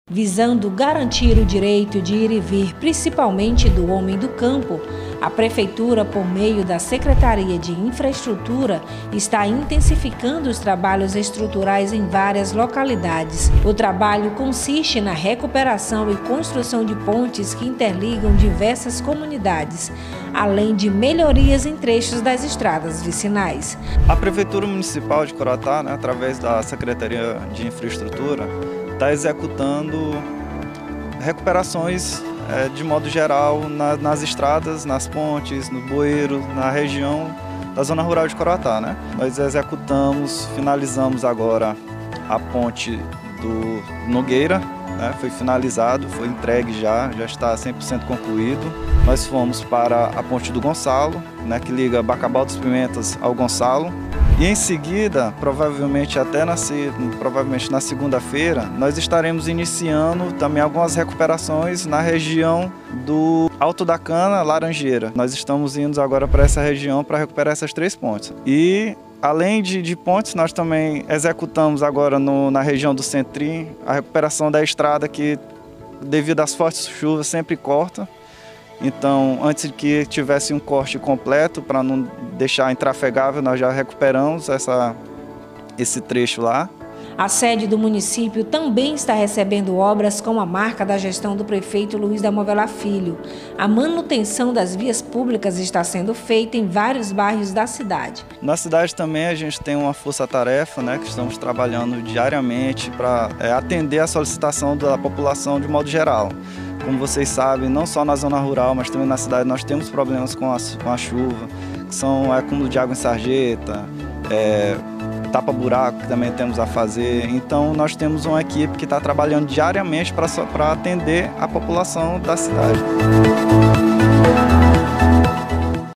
Visando garantir o direito de ir e vir, principalmente do homem do campo, a Prefeitura, por meio da Secretaria de Infraestrutura, está intensificando os trabalhos estruturais em várias localidades. O trabalho consiste na recuperação e construção de pontes que interligam diversas comunidades, além de melhorias em trechos das estradas vicinais. A Prefeitura Municipal de Coroatá, através da Secretaria de Infraestrutura, está executando recuperações de modo geral nas estradas, nas pontes, no bueiro, na região da zona rural de Coroatá. Nós finalizamos agora a ponte do Nogueira, foi finalizado, foi entregue já está 100% concluído. Nós fomos para a ponte do Gonçalo, que liga Bacabal dos Pimentas ao Gonçalo. E em seguida, provavelmente na segunda-feira, nós estaremos iniciando também algumas recuperações na região do Alto da Cana, Laranjeira. Nós estamos indo agora para essa região para recuperar essas 3 pontes. E além de pontes, nós também executamos agora na região do Centrim a recuperação da estrada que, devido às fortes chuvas, sempre corta. Então, antes de que tivesse um corte completo, para não deixar intrafegável, nós já recuperamos esse trecho lá. A sede do município também está recebendo obras com a marca da gestão do prefeito Luiz da Movela Filho. A manutenção das vias públicas está sendo feita em vários bairros da cidade. Na cidade também a gente tem uma força-tarefa, que estamos trabalhando diariamente para atender a solicitação da população de modo geral. Como vocês sabem, não só na zona rural, mas também na cidade nós temos problemas com a chuva, que são acúmulo de água em sarjeta, tapa-buraco que também temos a fazer. Então nós temos uma equipe que está trabalhando diariamente para atender a população da cidade.